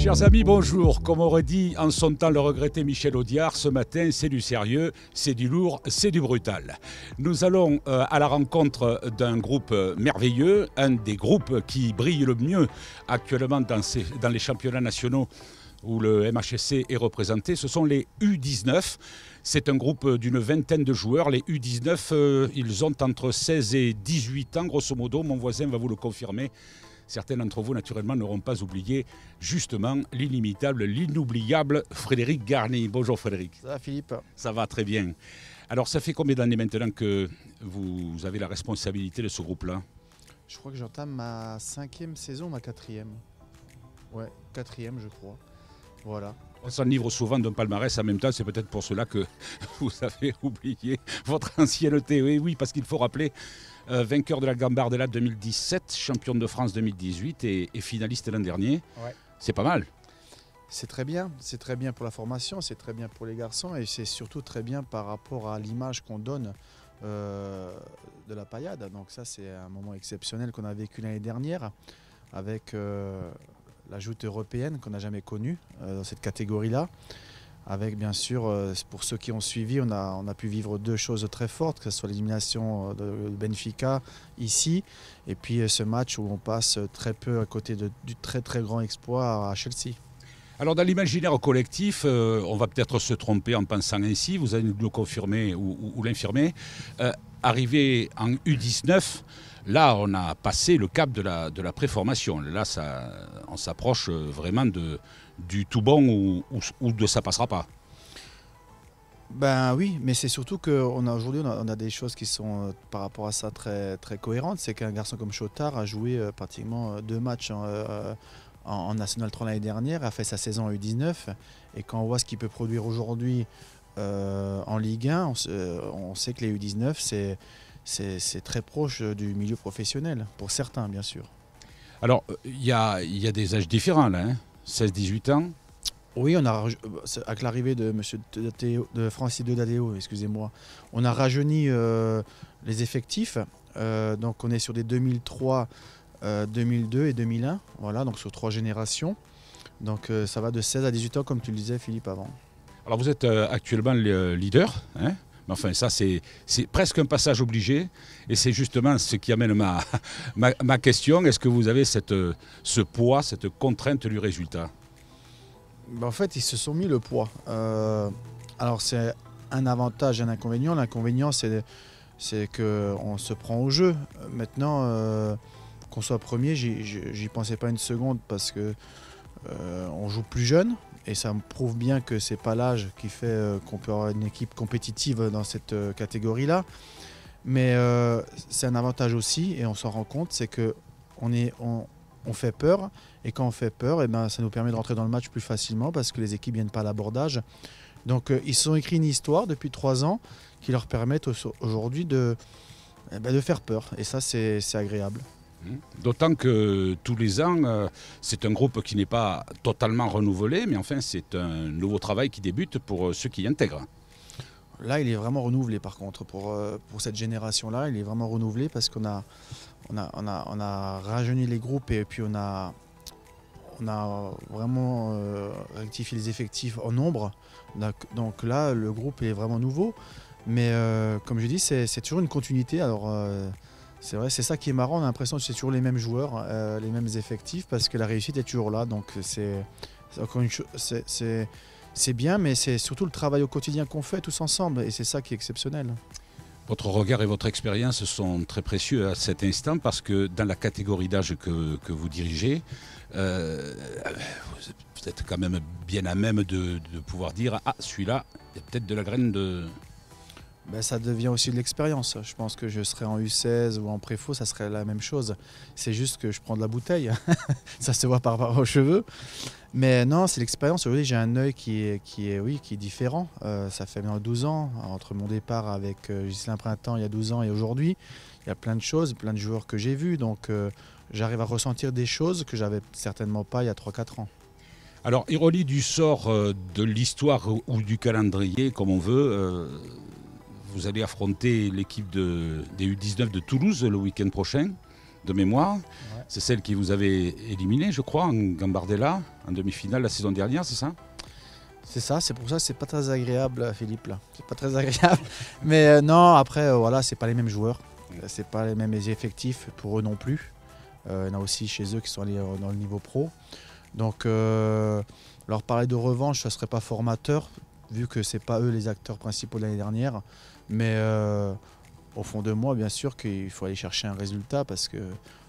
Chers amis, bonjour. Comme aurait dit en son temps le regretté Michel Audiard, ce matin, c'est du sérieux, c'est du lourd, c'est du brutal. Nous allons à la rencontre d'un groupe merveilleux, un des groupes qui brille le mieux actuellement dans les championnats nationaux où le MHSC est représenté. Ce sont les U19. C'est un groupe d'une vingtaine de joueurs. Les U19, ils ont entre 16 et 18 ans, grosso modo. Mon voisin va vous le confirmer. Certains d'entre vous, naturellement, n'auront pas oublié, justement, l'inimitable, l'inoubliable Frédéric Garny. Bonjour Frédéric. Ça va Philippe? Ça va très bien. Alors, ça fait combien d'années maintenant que vous avez la responsabilité de ce groupe-là? Je crois que j'entame ma 5e saison, ma 4e. Ouais, 4e je crois. Voilà. On s'enivre souvent d'un palmarès en même temps, c'est peut-être pour cela que vous avez oublié votre ancienneté. Oui, oui, parce qu'il faut rappeler, vainqueur de la Gambardella 2017, champion de France 2018 et finaliste l'an dernier. Ouais. C'est pas mal. C'est très bien pour la formation, c'est très bien pour les garçons et c'est surtout très bien par rapport à l'image qu'on donne de la paillade. Donc ça c'est un moment exceptionnel qu'on a vécu l'année dernière avec la joute européenne qu'on n'a jamais connue dans cette catégorie-là. Avec bien sûr, pour ceux qui ont suivi, on a pu vivre deux choses très fortes, que ce soit l'élimination de Benfica ici, et puis ce match où on passe très peu à côté du très très grand exploit à Chelsea. Alors dans l'imaginaire collectif, on va peut-être se tromper en pensant ainsi, vous allez nous le confirmer ou l'infirmer, arrivé en U19, là on a passé le cap de la préformation. Là on s'approche vraiment du tout bon ou de ça passera pas. Ben oui, mais c'est surtout qu'aujourd'hui on a des choses qui sont par rapport à ça très, très cohérentes. C'est qu'un garçon comme Chotard a joué pratiquement 2 matchs en National 3 l'année dernière, a fait sa saison en U19 et quand on voit ce qu'il peut produire aujourd'hui en Ligue 1, on sait que les U19 c'est très proche du milieu professionnel, pour certains bien sûr. Alors il y a des âges différents là, hein, 16-18 ans. Oui, avec l'arrivée de Francis Dedadeo, excusez-moi, on a rajeuni les effectifs, donc on est sur des 2003, 2002 et 2001, voilà, donc sur 3 générations. Donc ça va de 16 à 18 ans, comme tu le disais Philippe avant. Alors vous êtes actuellement le leader, hein, mais enfin ça c'est presque un passage obligé, et c'est justement ce qui amène ma question. Est-ce que vous avez ce poids, cette contrainte du résultat? En fait, ils se sont mis le poids. Alors c'est un avantage et un inconvénient. L'inconvénient c'est qu'on se prend au jeu. Maintenant, qu'on soit premier, j'y pensais pas une seconde parce que on joue plus jeune et ça me prouve bien que c'est pas l'âge qui fait qu'on peut avoir une équipe compétitive dans cette catégorie-là. Mais c'est un avantage aussi et on s'en rend compte, c'est que on fait peur et quand on fait peur, ça nous permet de rentrer dans le match plus facilement parce que les équipes ne viennent pas à l'abordage. Donc ils se sont écrits une histoire depuis 3 ans qui leur permettent aujourd'hui de faire peur et ça c'est agréable. D'autant que tous les ans, c'est un groupe qui n'est pas totalement renouvelé, mais enfin c'est un nouveau travail qui débute pour ceux qui y intègrent. Là, il est vraiment renouvelé par contre, pour cette génération-là, il est vraiment renouvelé parce qu'on a rajeuni les groupes et puis on a vraiment rectifié les effectifs en nombre. Donc là, le groupe est vraiment nouveau, mais comme je dis, c'est toujours une continuité. Alors c'est vrai, c'est ça qui est marrant, on a l'impression que c'est toujours les mêmes joueurs, les mêmes effectifs, parce que la réussite est toujours là. Donc c'est bien, mais c'est surtout le travail au quotidien qu'on fait tous ensemble, et c'est ça qui est exceptionnel. Votre regard et votre expérience sont très précieux à cet instant, parce que dans la catégorie d'âge que vous dirigez, vous êtes quand même bien à même de pouvoir dire « Ah, celui-là, il y a peut-être de la graine de... » Ça devient aussi de l'expérience. Je pense que je serais en U16 ou en préfaux, ça serait la même chose. C'est juste que je prends de la bouteille. Ça se voit par rapport aux cheveux. Mais non, c'est l'expérience. Aujourd'hui, j'ai un œil qui est différent. Ça fait maintenant 12 ans, entre mon départ avec Ghislain Printemps il y a 12 ans et aujourd'hui. Il y a plein de choses, plein de joueurs que j'ai vus. Donc j'arrive à ressentir des choses que j'avais certainement pas il y a 3-4 ans. Alors, ironie du sort de l'histoire ou du calendrier, comme on veut, vous allez affronter l'équipe des U19 de Toulouse le week-end prochain. de mémoire. Ouais. C'est celle qui vous avait éliminé, je crois, en Gambardella, en demi-finale la saison dernière, c'est ça? C'est ça, c'est pour ça que c'est pas très agréable, Philippe, là. C'est pas très agréable. Mais non, après, voilà, c'est pas les mêmes joueurs. C'est pas les mêmes effectifs pour eux non plus. Il y en a aussi chez eux qui sont allés dans le niveau pro. Donc, leur parler de revanche, ça serait pas formateur, vu que c'est pas eux les acteurs principaux de l'année dernière. Mais au fond de moi, bien sûr qu'il faut aller chercher un résultat parce que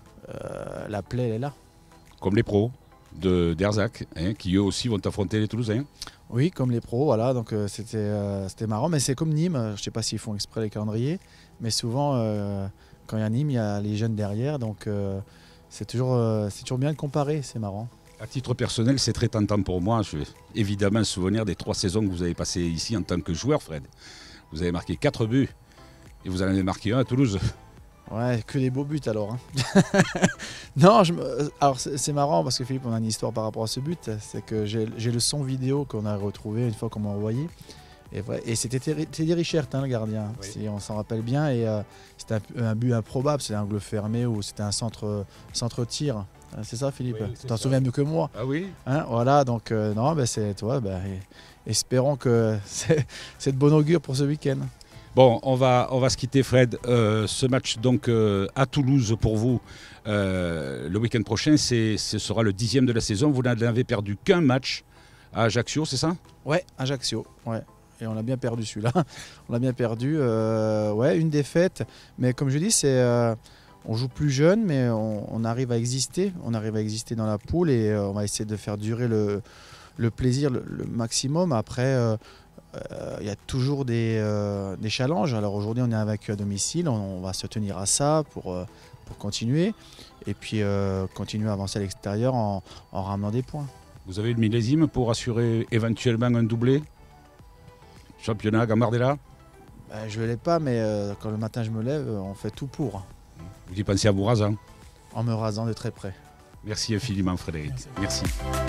la plaie, elle est là. Comme les pros d'Erzac, hein, qui eux aussi vont affronter les Toulousains. Oui, comme les pros, voilà, donc c'était marrant. Mais c'est comme Nîmes, je ne sais pas s'ils font exprès les calendriers, mais souvent, quand il y a Nîmes, il y a les jeunes derrière, donc c'est toujours bien de comparer, c'est marrant. À titre personnel, c'est très tentant pour moi. Je vais évidemment me souvenir des 3 saisons que vous avez passées ici en tant que joueur, Fred. Vous avez marqué 4 buts et vous en avez marqué 1 à Toulouse. Ouais, que des beaux buts alors. Hein. Non, alors c'est marrant parce que Philippe, on a une histoire par rapport à ce but. C'est que j'ai le son vidéo qu'on a retrouvé une fois qu'on m'a envoyé. Et c'était Teddy Richert, hein, le gardien, oui. Si on s'en rappelle bien. Et c'était un but improbable, c'était un angle fermé ou c'était un centre-tir. C'est ça, Philippe? Oui, tu t'en souviens mieux que moi. Ah oui, hein, voilà, donc non, ben c'est toi. Ben, espérons que c'est de bon augure pour ce week-end. Bon, on va se quitter, Fred. Ce match donc à Toulouse pour vous le week-end prochain, ce sera le 10e de la saison. Vous n'avez perdu qu'un match à Ajaccio, c'est ça? Ouais, Ajaccio, ouais. Et on a bien perdu celui-là. On l'a bien perdu. Ouais, une défaite. Mais comme je dis, on joue plus jeune, mais on arrive à exister. On arrive à exister dans la poule et on va essayer de faire durer le plaisir le maximum. Après, il y a toujours des challenges. Alors aujourd'hui, on est invaincu à domicile. On va se tenir à ça pour continuer. Et puis continuer à avancer à l'extérieur en ramenant des points. Vous avez le millésime pour assurer éventuellement un doublé? Championnat Gambardella? Je ne l'ai pas, mais quand le matin je me lève, on fait tout pour. Vous y pensez à vous rasant? En me rasant de très près. Merci infiniment, Frédéric. Merci.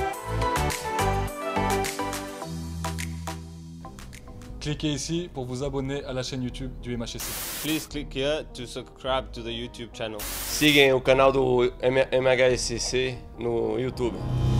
Cliquez ici pour vous abonner à la chaîne YouTube du MHSC. Please click here to subscribe to the YouTube channel. Sigam o canal do MHSC no YouTube.